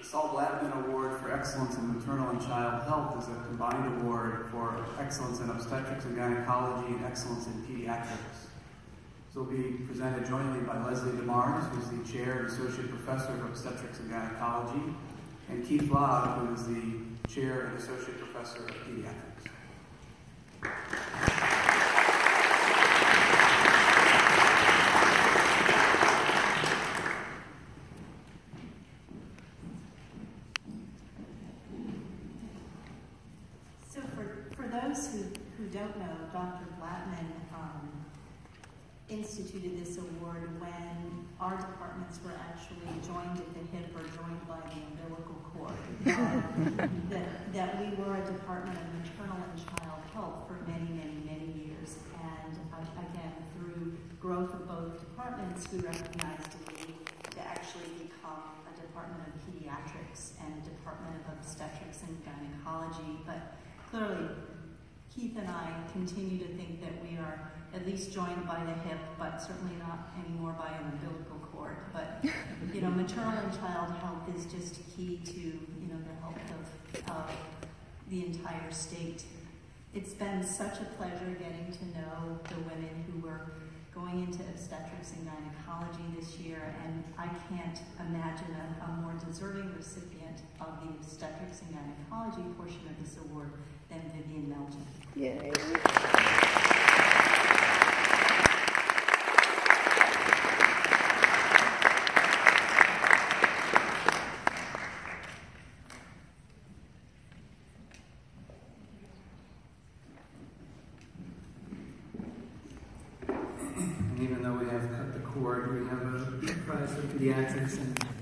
Saul Blattman Award for Excellence in Maternal and Child Health is a combined award for excellence in obstetrics and gynecology and excellence in pediatrics. This will be presented jointly by Leslie DeMars, who is the Chair and Associate Professor of Obstetrics and Gynecology, and Keith Lobb, who is the Chair and Associate Professor of Pediatrics. So for those who don't know, Dr. Blattman instituted this award when our departments were actually joined at the hip or joined by the umbilical cord. That we were a department of maternal and child health for many, many, many years. And again, through growth of both departments, we recognized a need to actually become a department of pediatrics and a department of obstetrics and gynecology. But clearly, Keith and I continue to think that we are at least joined by the hip, but certainly not anymore by an umbilical cord. But, you know, maternal and child health is just key to, you know, the health of the entire state. It's been such a pleasure getting to know the women who were going into obstetrics and gynecology this year, and I can't imagine a more deserving recipient of the obstetrics and gynecology portion of this award than Vivian Melton. Yay. And even though we have cut the cord, we have a prize for pediatrics and